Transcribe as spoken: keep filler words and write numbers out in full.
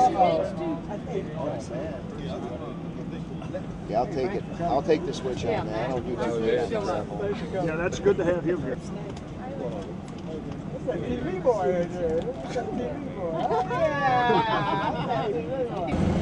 Yeah, I'll take it. I'll take the switch on that. I don't do too good on that. Yeah, that's good to have him here. That's a T V boy right there. That's a T V boy. Yeah.